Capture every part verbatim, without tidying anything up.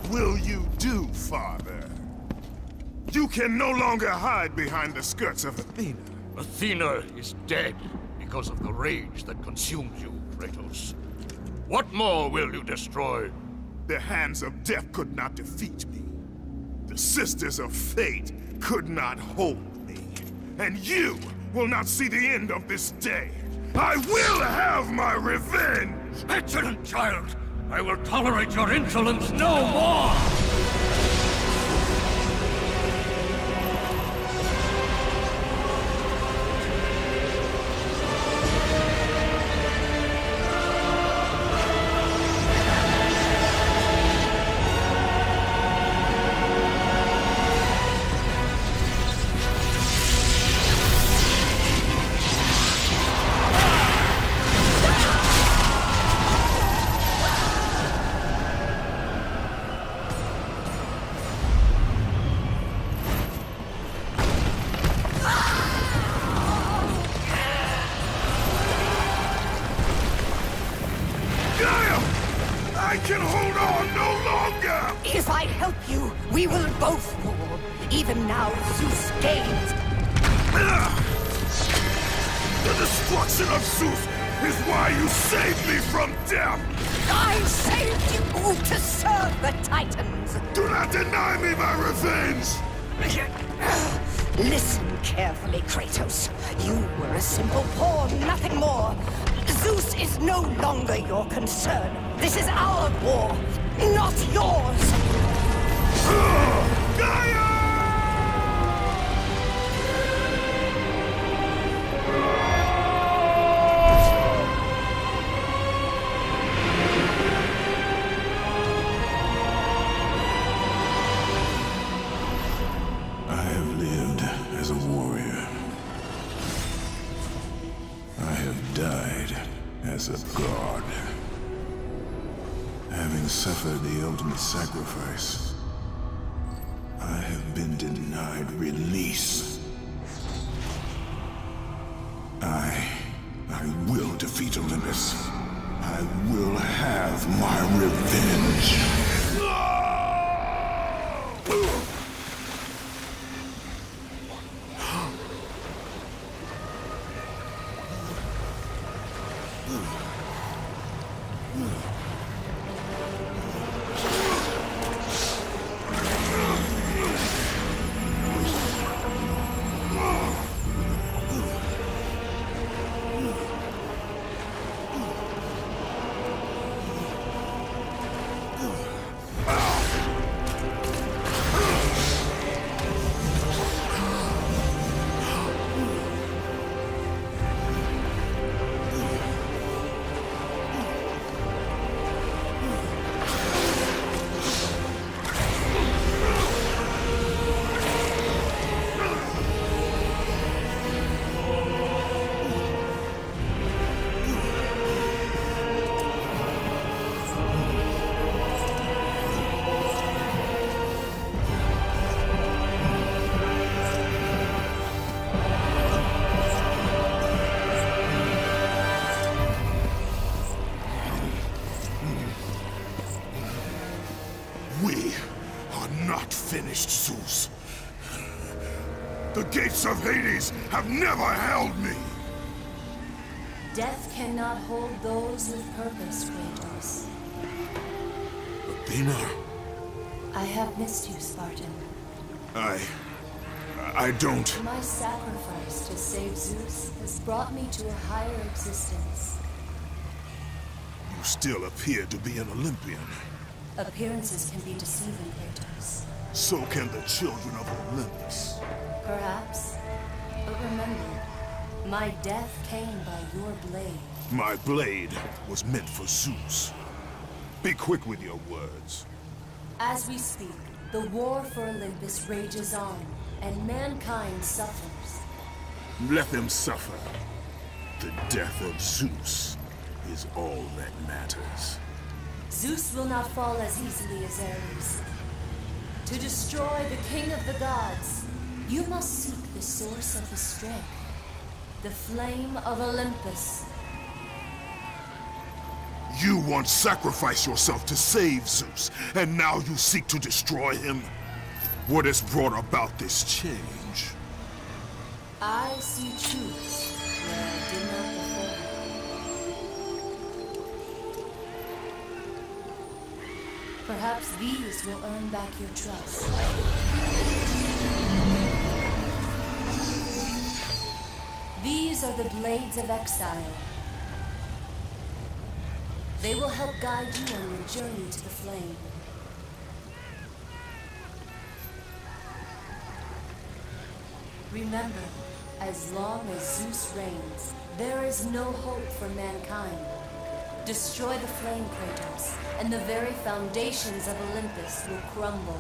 will you do, Father? You can no longer hide behind the skirts of Athena. Athena is dead because of the rage that consumes you, Kratos. What more will you destroy? The hands of death could not defeat me. The Sisters of Fate could not hold me. And you will not see the end of this day. I will have my revenge! Excellent, child! I will tolerate your insolence no more! I can hold on no longer! If I help you, we will both fall. Even now, Zeus gains. The destruction of Zeus is why you saved me from death! I saved you to serve the Titans! Do not deny me my revenge! Listen carefully, Kratos. You were a simple pawn, nothing more. Zeus is no longer your concern. This is our war, not yours! Gaia! I have lived as a warrior. I have died as a god. Having suffered the ultimate sacrifice, I have been denied release. I... I will defeat Olympus. I will have my revenge. We are not finished, Zeus. The gates of Hades have never held me! Death cannot hold those with purpose, Kratos. Athena? I have missed you, Spartan. I... I don't... My sacrifice to save Zeus has brought me to a higher existence. You still appear to be an Olympian. Appearances can be deceiving, Kratos. So can the children of Olympus. Perhaps. But remember, my death came by your blade. My blade was meant for Zeus. Be quick with your words. As we speak, the war for Olympus rages on, and mankind suffers. Let them suffer. The death of Zeus is all that matters. Zeus will not fall as easily as Ares. To destroy the king of the gods, you must seek the source of his strength, the flame of Olympus. You once sacrificed yourself to save Zeus, and now you seek to destroy him? What has brought about this change? I see truths where I did not before. Perhaps these will earn back your trust. These are the Blades of Exile. They will help guide you on your journey to the flame. Remember, as long as Zeus reigns, there is no hope for mankind. Destroy the flame, Kratos, and the very foundations of Olympus will crumble.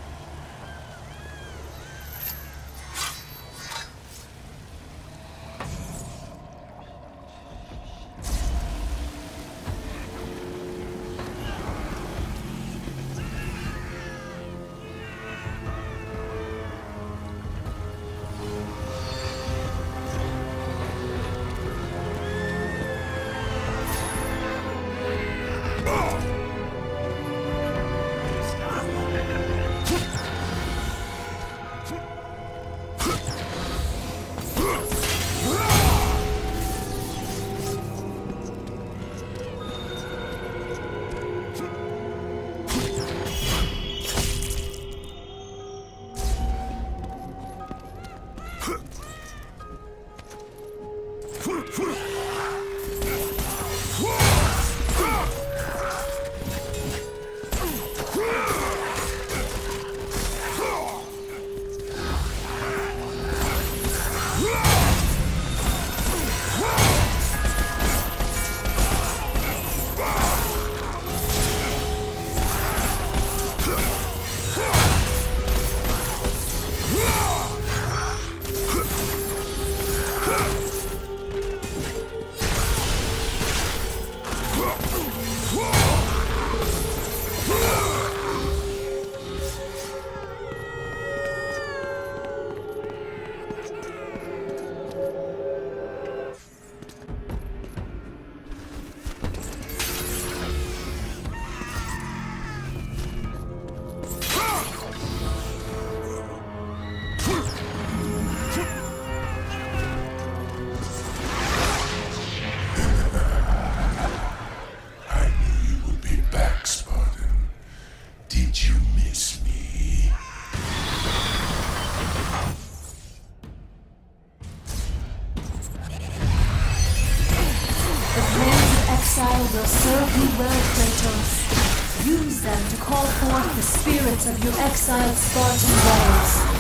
Will serve you well, Kratos. Use them to call forth the spirits of your exiled Spartan brothers.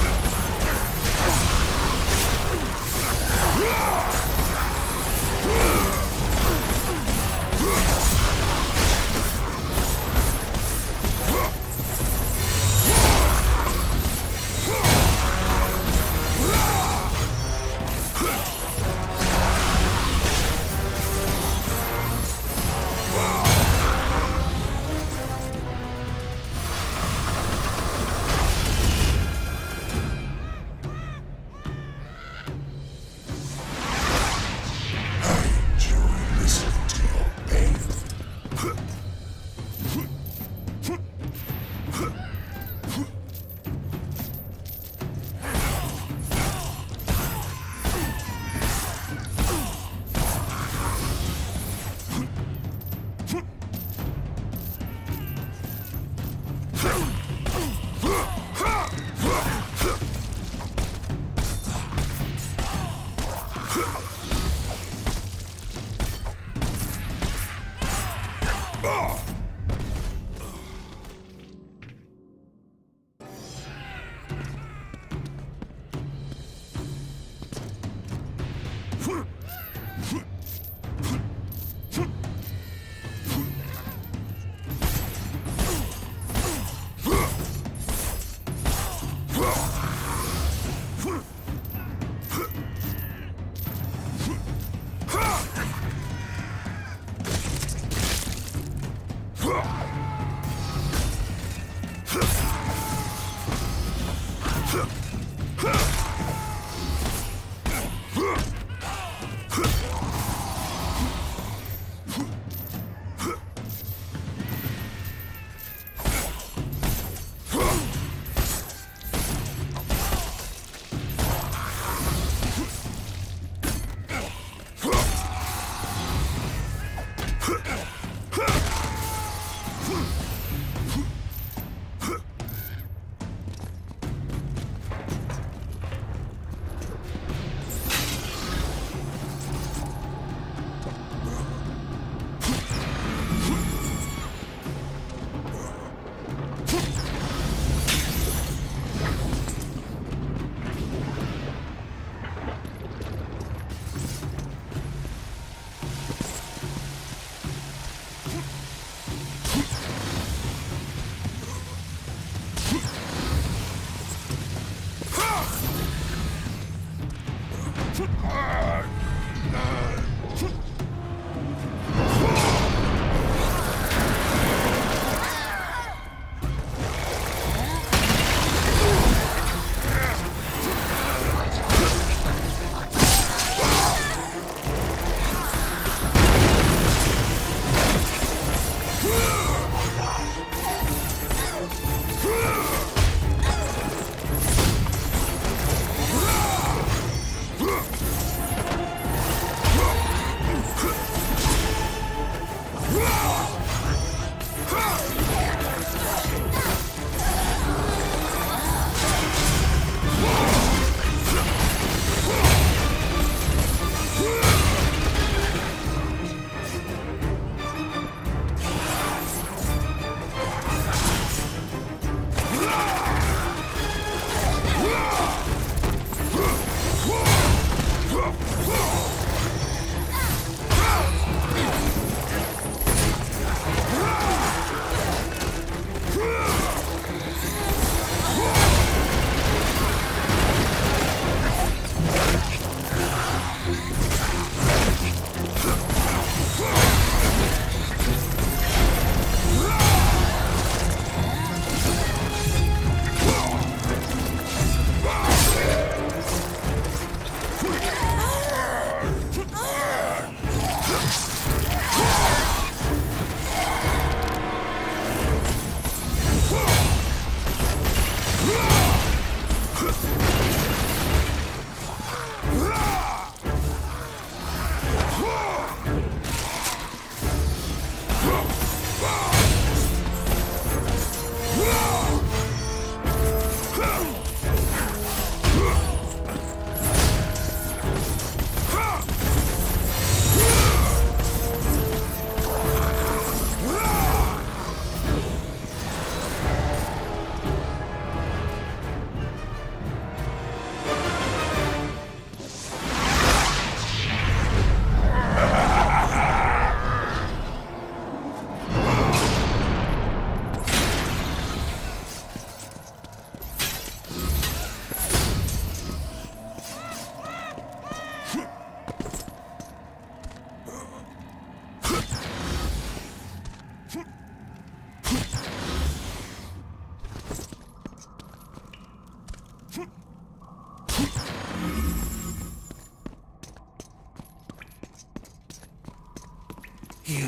You.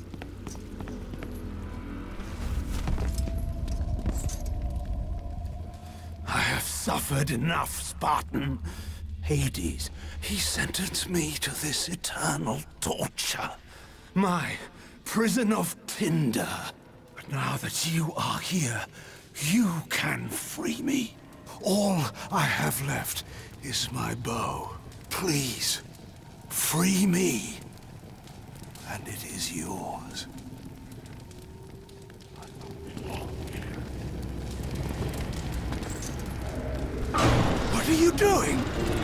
I have suffered enough, Spartan. Hades, he sentenced me to this eternal torture. My prison of Tinder. But now that you are here, you can free me. All I have left is my bow. Please, free me, and it is yours. What are you doing?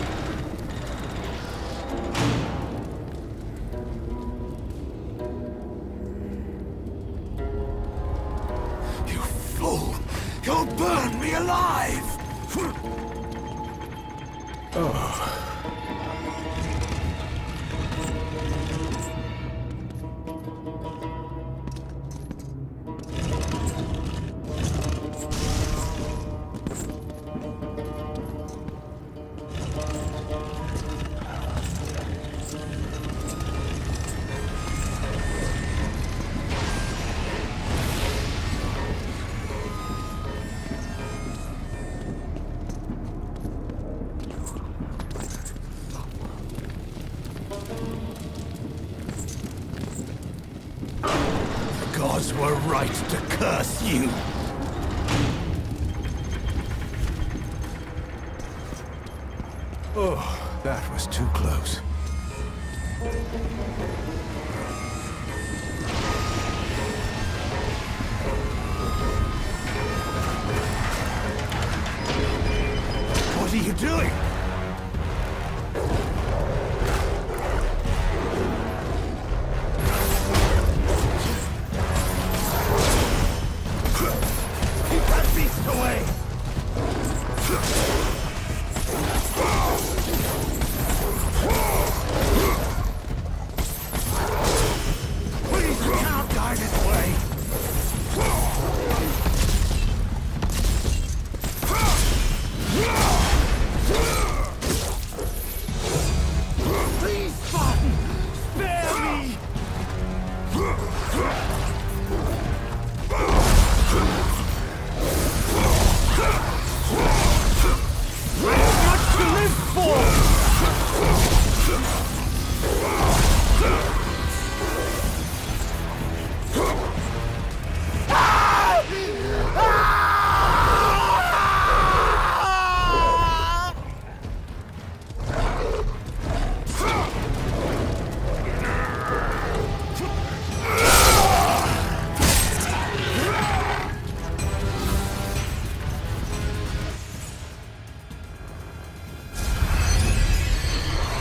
You fool! You'll burn me alive! Oh. The gods were right to curse you. Oh, that was too close. What are you doing? Keep that beast away!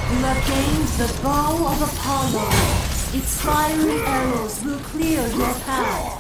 You have gained the Bow of Apollo. Its fiery arrows will clear your path.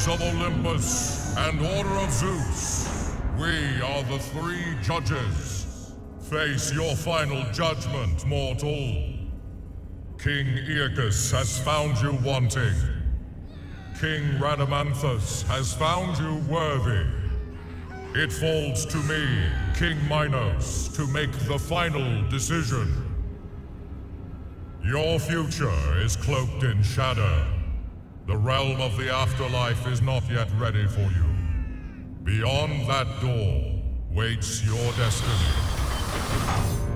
Gods of Olympus and Order of Zeus, we are the three judges. Face your final judgment, mortal. King Aeacus has found you wanting. King Rhadamanthus has found you worthy. It falls to me, King Minos, to make the final decision. Your future is cloaked in shadow. The realm of the afterlife is not yet ready for you. Beyond that door waits your destiny.